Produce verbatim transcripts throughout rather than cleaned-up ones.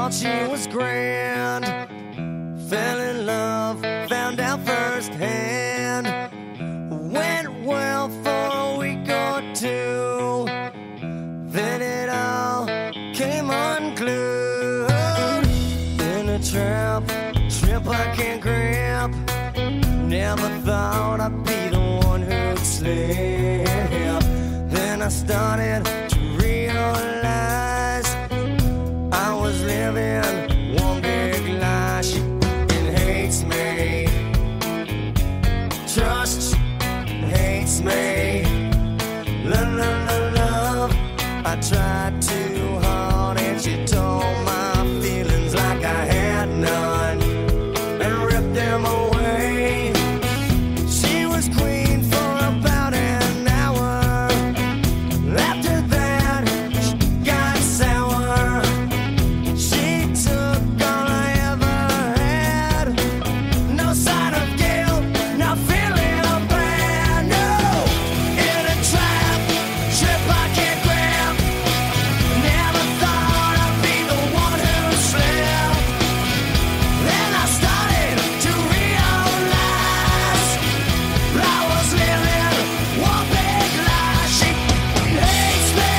thought she was grand. Fell in love, found out firsthand. Went well for a week or two, then it all came unglued. In a trap, trip I can't grab. Never thought I'd be the one who'd slip. Then I started to realize I was living one big lie. She f***ing hates me. Trust, hates me. Love, love, love, love. I tried too hard and she told my feelings like I had none and ripped them away. She was queen for about an hour. After that, she got sour. She took all I ever had. No sign of guilt, not feeling bad. No, in a trap, trip I can't grab. Never thought I'd be the one who slept. Then I started to realize I was living one big lie. She hates me.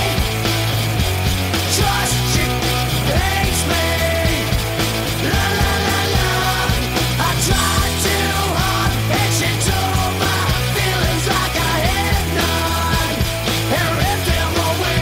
Trust, she hates me. La la la la. I tried too hard and she took my feelings like I had none and ripped them away.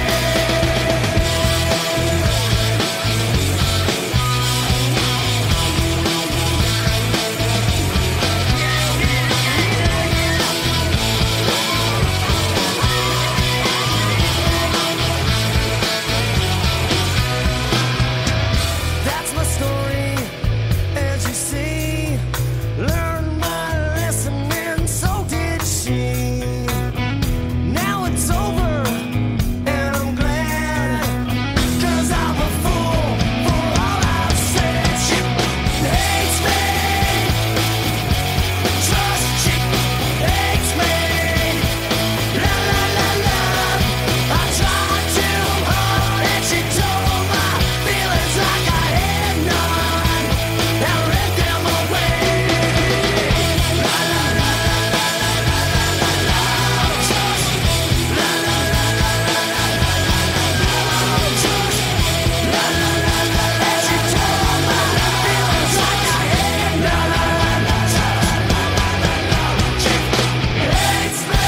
That's my story, as you see. Learned my lesson and so did she. Now it's over and I'm glad, 'cause I'm a fool for all I've said. She hates me. Trust, she hates me. La la la la. I tried too hard and she told my feelings like I had none and ripped them away. La la la la la la la la la. Trust. La la la la la la la la la. Trust. La la la la la. And she told my feelings like I had none. La la la la la la. She hates me.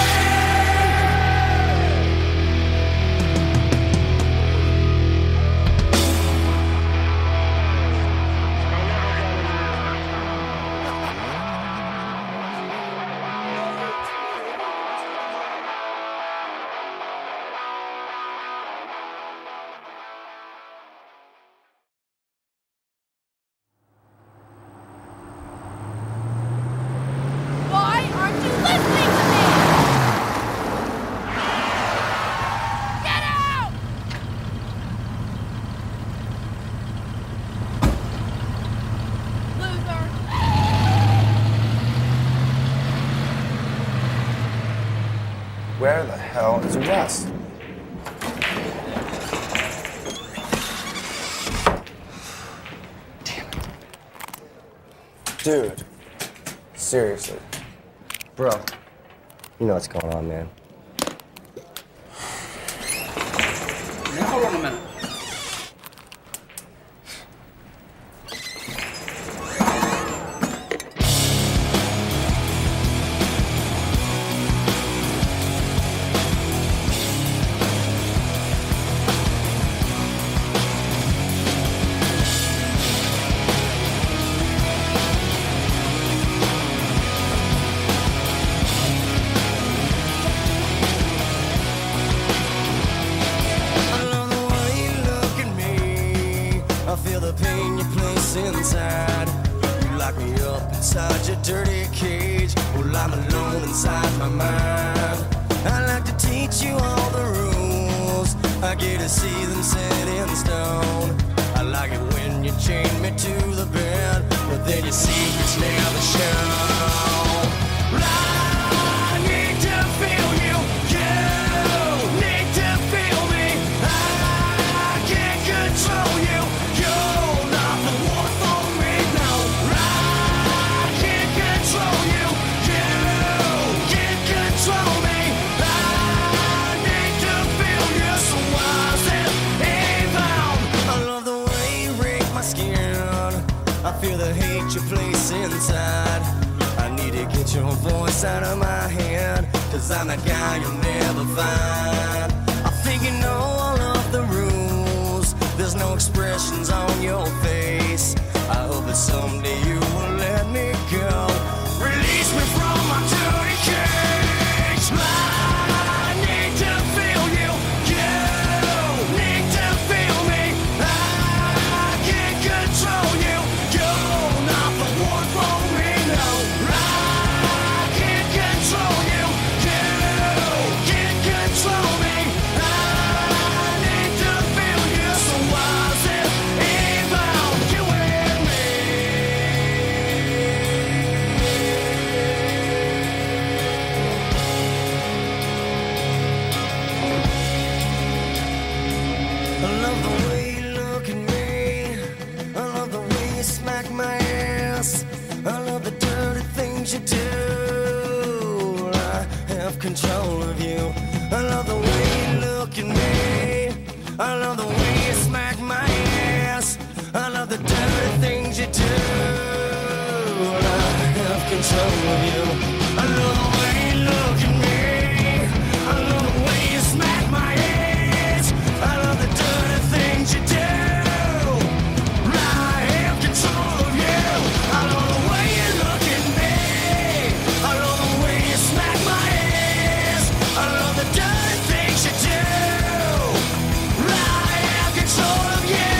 Why aren't you listening to me? Get out! Loser. Where the hell is Wes? Dude, seriously. Bro, you know what's going on, man. Now, hold on a minute. I love the way you look at me. I feel the pain you place inside. You lock me up inside your dirty cage. Well, I'm alone inside my mind. I like to teach you all the rules. I get to see them set in stone. I like it when you chain me to the bed, but then your secrets never show. I need to feel you. You need to feel me. I can't control you. You're I feel the hate you place inside. I need to get your voice out of my head, 'cause I'm the guy you'll never find. I think you know all of the rules. There's no expressions on your face. I hope that someday you will let me go. Release me from my dirty cage. I need to feel you. You need to feel me. I can't control you. You're not the one for me, no. I can't control you. You can't control me. I need to feel you. So why is it about you and me? I love the way you look at me. I love the way you smack my ass. I love the dirty things you do. I have control of you. I love the way you look at me. I love the way you smack my ass. I love the dirty things you do. I have control of you. I love the way you look at me. I love the way you smack my ass. I love the dirty things you do. I have control of you. I love the way you look at me. I love the way you smack my ass. I love the dirty things you do. I have control of you.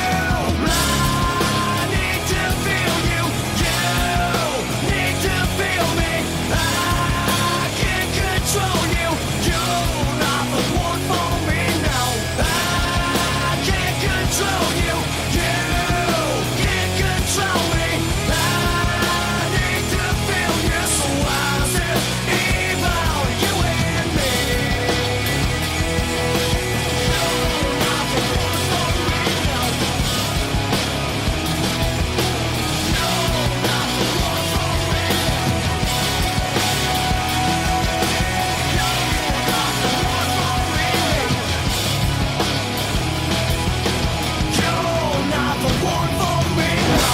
I need to feel you. You need to feel me. I can't control you. You're not the one for me, no. I can't control you. You can't control me. I need to feel you. So why is it about you and me? You're not the one for me, no. You're not the one for me. You're not the one for me. You're not the one for me, no.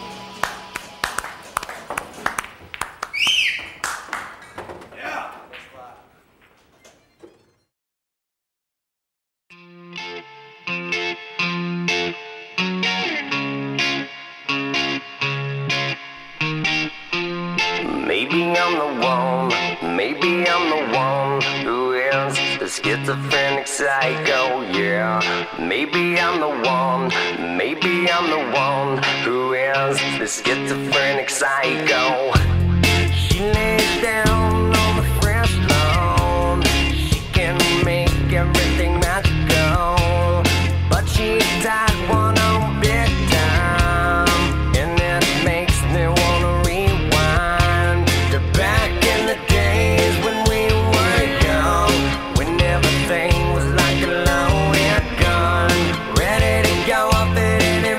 Maybe I'm the one, maybe I'm the one who is the schizophrenic psycho, yeah. Maybe I'm the one, maybe I'm the one who is the schizophrenic psycho. She lays down on the fresh lawn. She can make everything magical, but she's tied one on big time, and it makes me wanna rewind to back in the days when we were young, when everything was like a loaded gun, ready to go up at any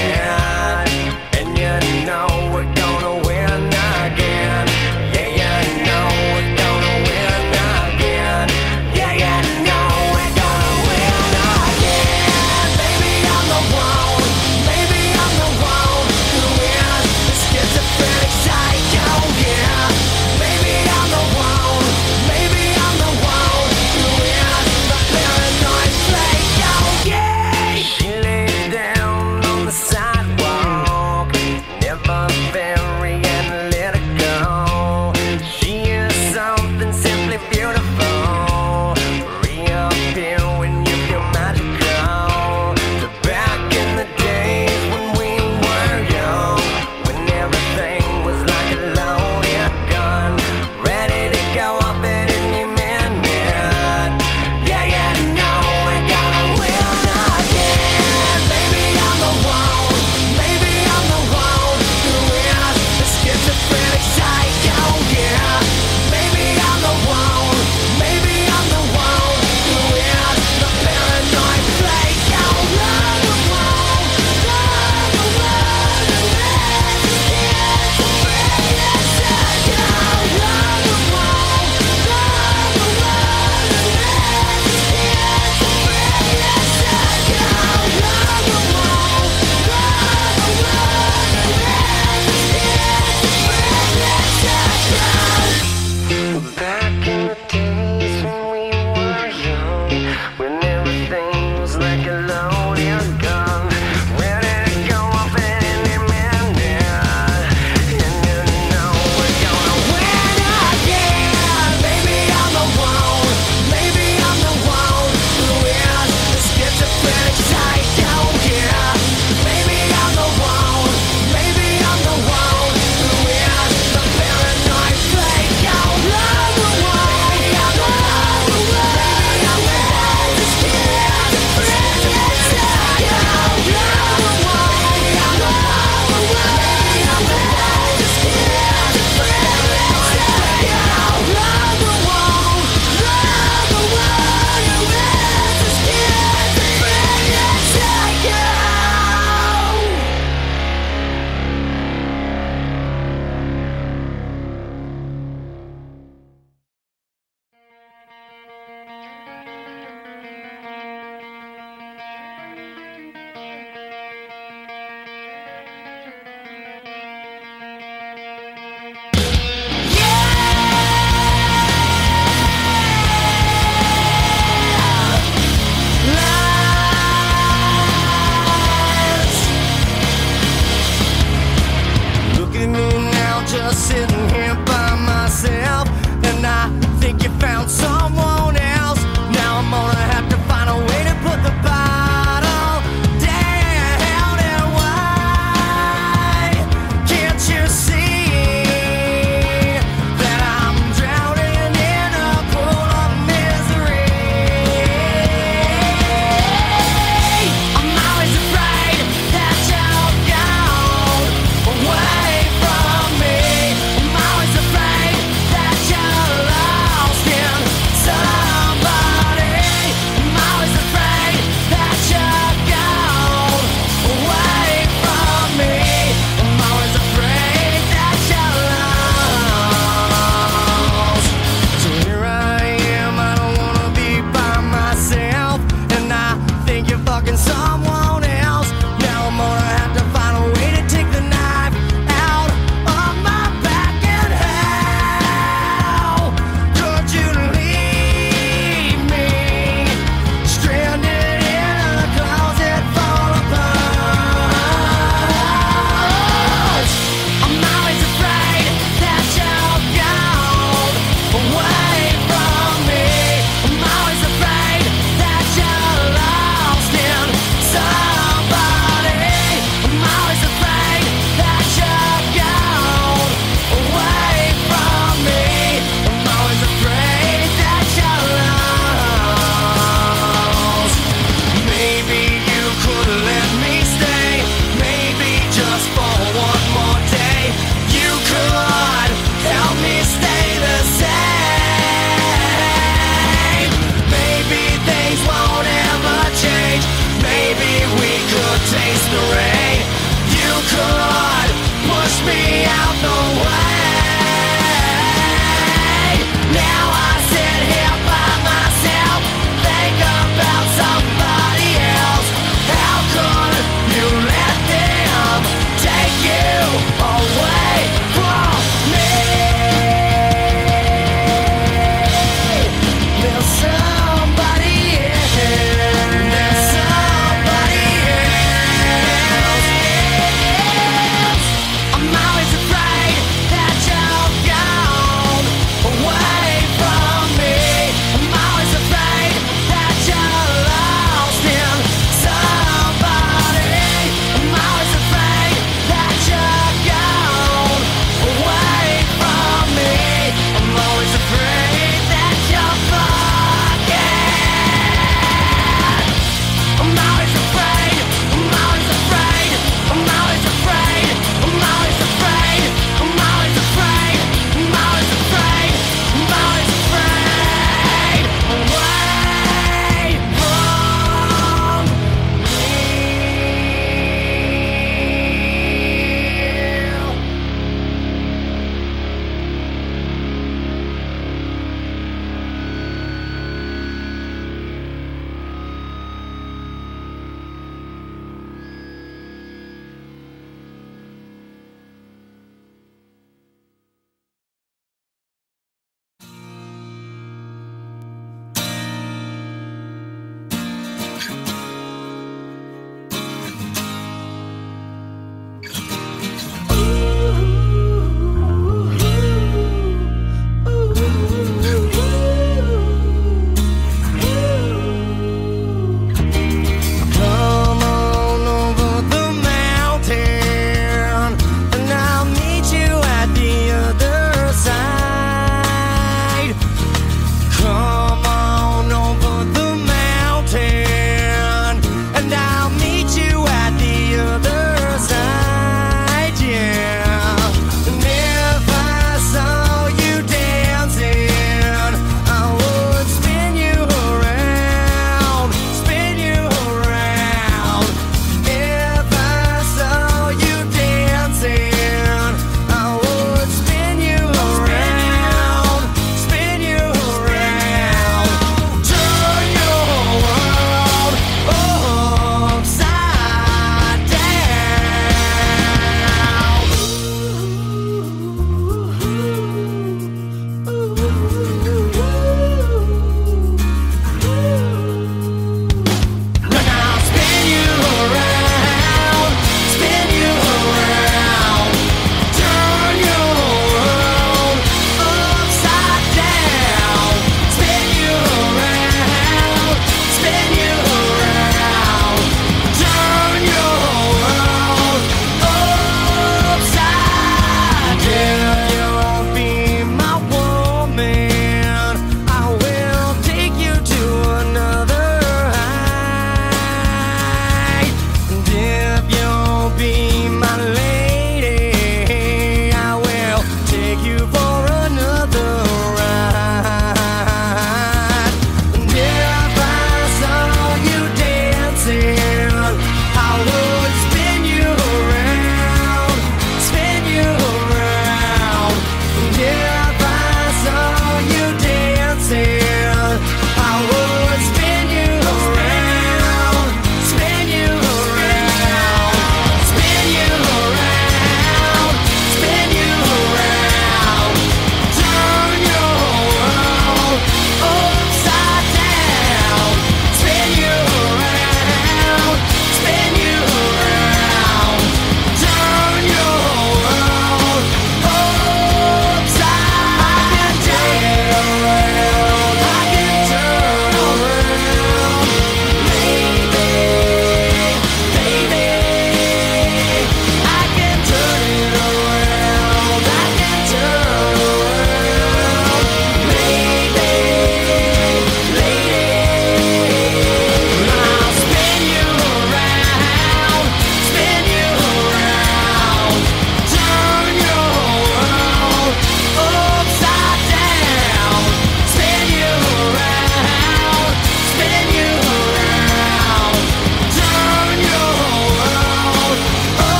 minute, and you know we're gonna win again. Yeah, you just sitting here by myself, and I think you found someone else. Now I'm gonna have to find a way to put the bottle down. And why can't you see that I'm drowning in a pool of misery? I'm always afraid that you're gone away from me. I'm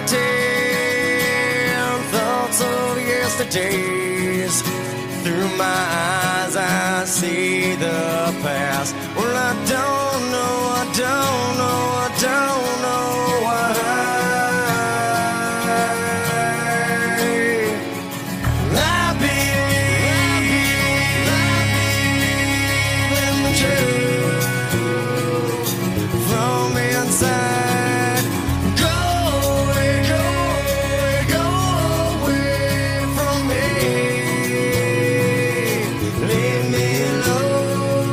haunting thoughts of yesterdays. Through my eyes I see the past. Well, I don't know, I don't know, I don't know why. I believe, I believe in the truth from inside. Go away, go away, go away from me. Leave me alone.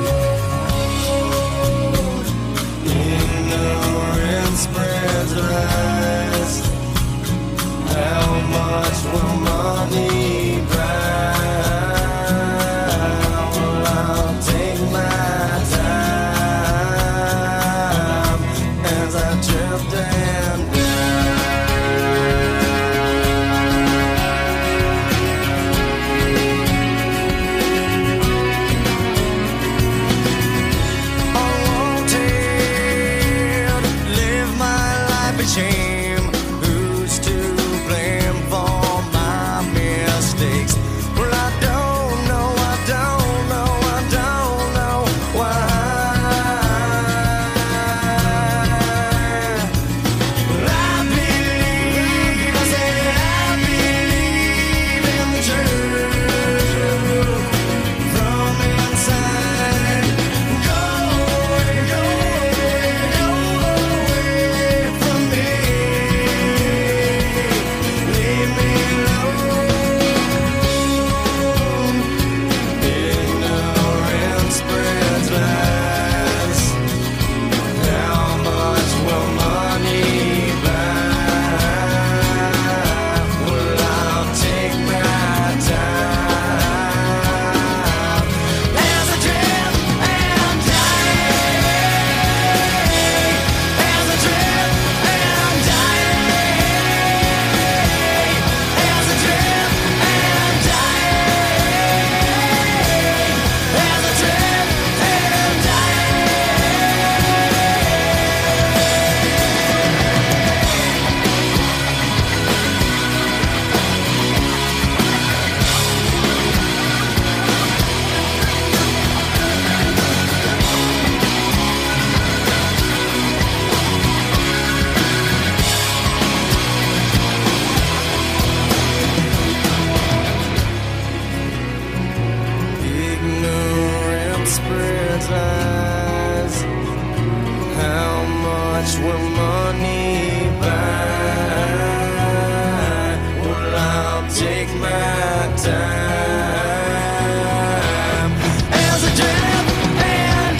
Ignorance spreads lies. How much will money buy? Well, I'll take my time as I drift and unwanted, live my life in shame. Who's to blame for my mistakes? Well, I don't know, I don't know, I don't know why. Well, I believe, I say I believe in the truth from inside. Go away, go away, go away from me. Leave me alone. Ignorance spreads lies. How much will money buy? Well, I'll take my time as I drift and die. As I drift and die. As I drift and die. As I drift and ignorance spreads lies. How much will money buy? Well, I'll take my time as I drift and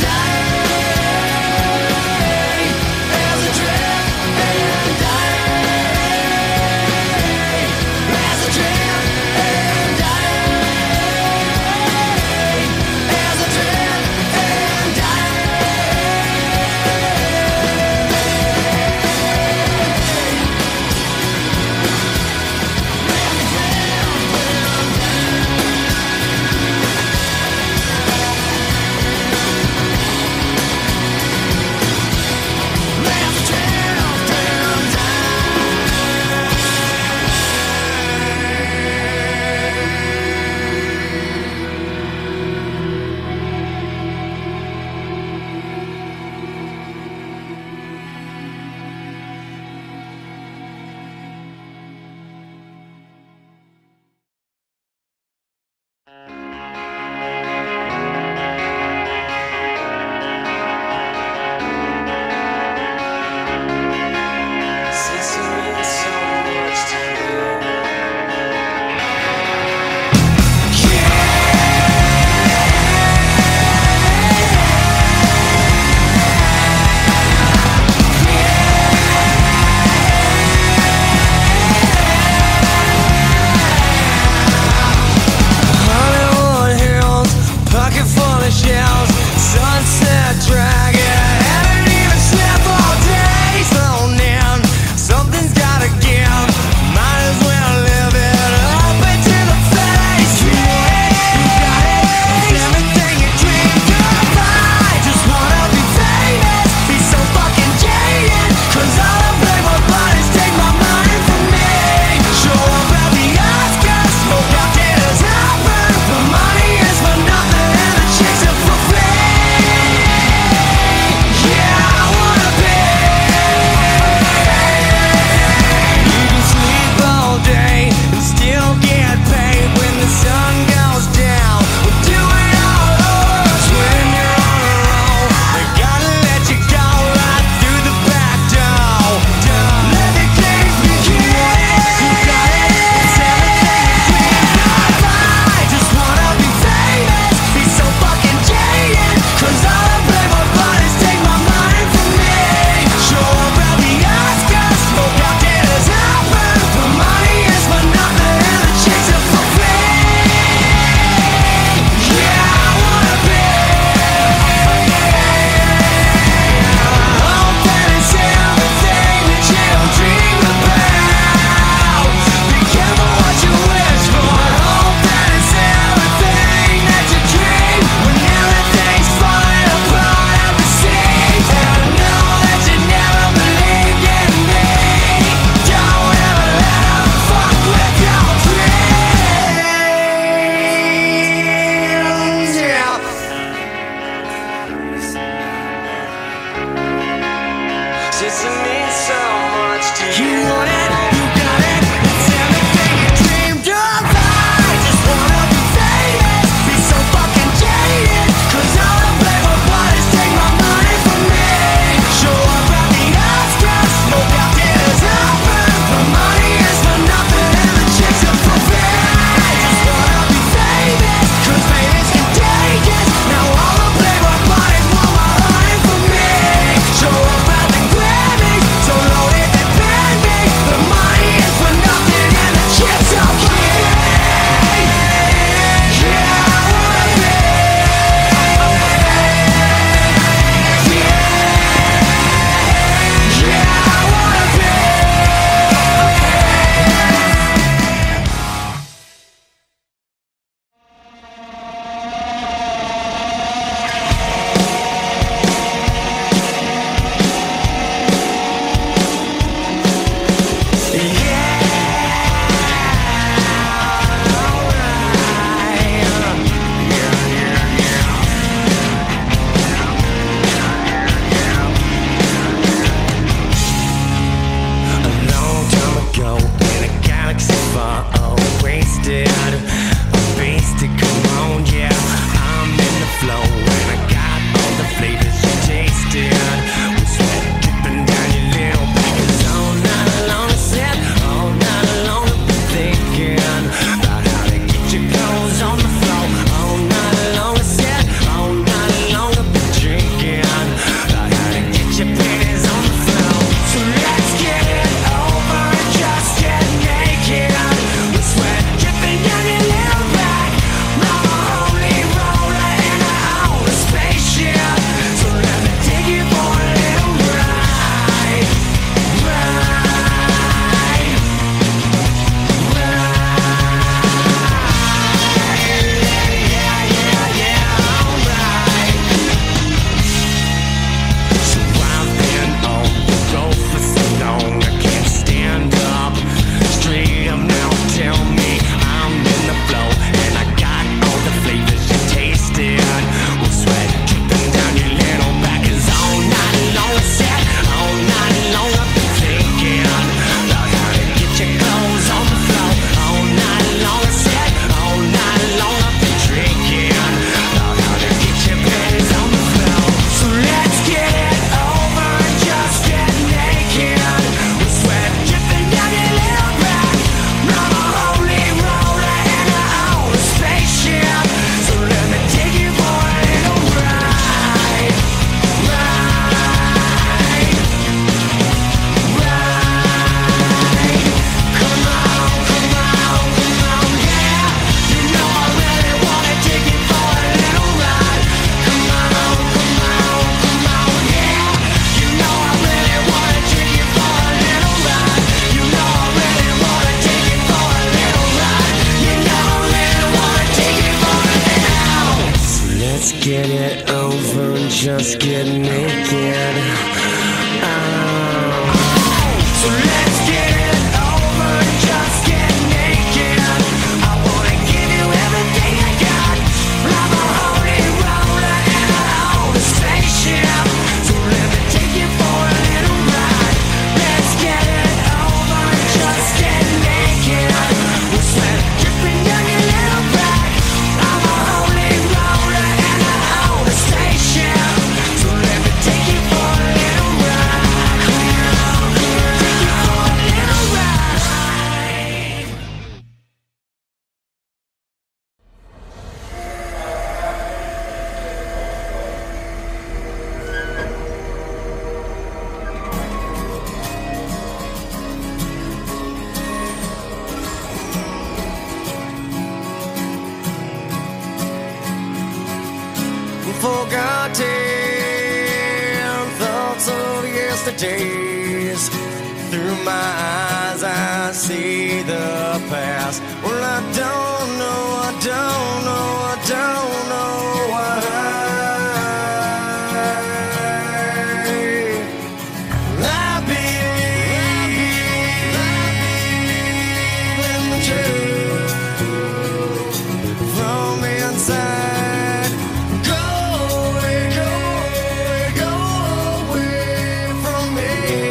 die. As I drift and die. As I drift and die. As I drift and die. This means so much to you. You want it, you got it. It's everything you dreamed of. I just wanna be famous, be so fucking jaded. Cause all the playboy bodies take my money from me. Show up at the Oscars, smoke out dinners open. The money is for nothing and the chicks are for free. I just wanna be famous, cause fame is contagious. Now all the playboy bodies want my money from me. Show up at the Grammys, so loaded they pay me. The money is for nothing and the chicks are free. Yeah, I wanna be. Yeah, yeah, I wanna be. A long time ago, in a galaxy far wasted, I'm wasted, come on, yeah. I'm in the flow, and I got all the flavors you tasted. With sweat dripping down your little back. 'Cause all night long I said, all night long I've been thinking about how to get your clothes on the floor. All night long I said, all night long I've been drinking about how to get your panties on the floor. So let's get it over and just get naked. With sweat dripping down your little back. I'm a holy roller in a old spaceship. So let me take you for a little ride. Ride. Ride. Yeah, yeah, yeah, alright. So I've been on the road for so long, I can't stand up straight up now. Tell me I'm in the flow, and I got all the flavors you tasted. With sweat dripping down your little back. 'Cause all night long I said, all night long I've been thinking about how to get your clothes on the floor. All night long I said, all night long I've been drinking about how to get your panties on the floor. So let's get it over and just get naked. With sweat dripping down your little back. I'm a holy roller in a old spaceship. So let me take you for a little ride. Ride. Ride. Come on, come on, come on, yeah. You know I really wanna take you for a little ride. Come on, come on, come on, yeah. You know I really wanna take you for a little ride. You know I really wanna take you for a little ride. You know I really wanna take you for a little. So let's get it over and just get naked. Oh. So let's get it over and just get naked. I wanna give you everything I got. I'm a holy roller in a old spaceship. So let me take you for a little ride. Let's get it over and just get naked. With sweat dripping down your little back. I'm a holy roller in a old spaceship. So let me take you for a little ride. Take you for a little ride. Forgotten thoughts of yesterdays. Through my eyes I see the past. Well, I don't know, I don't know, I don't know why. I believe in the truth from inside. Go away, go away, go away from me.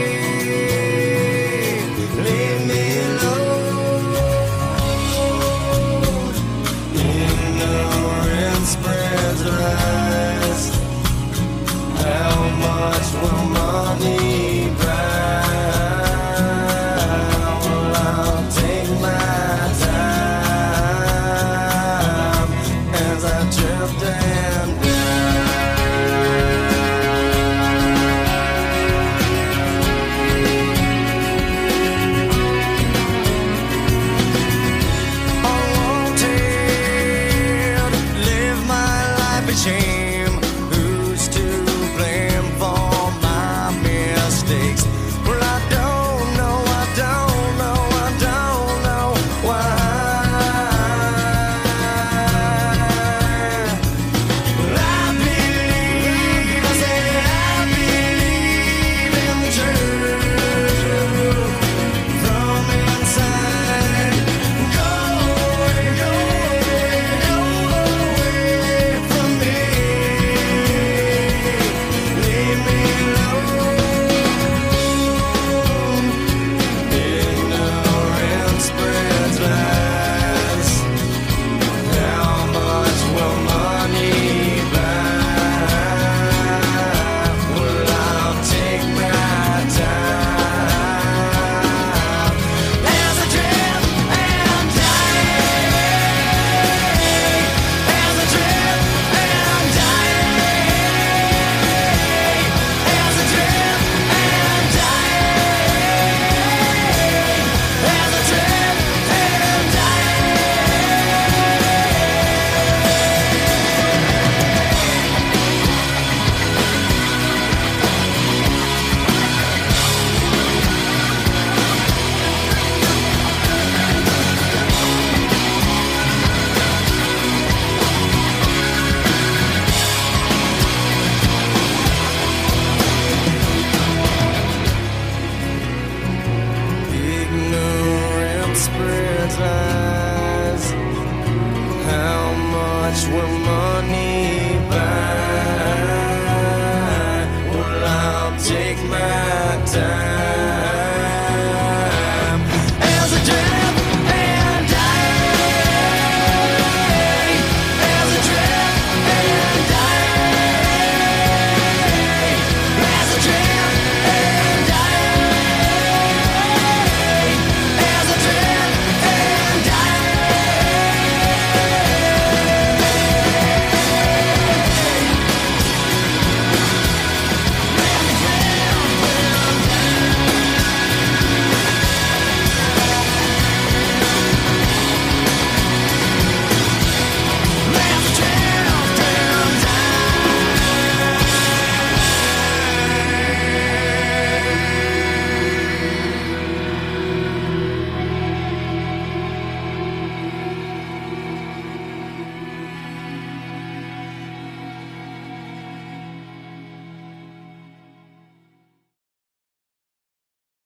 take my time.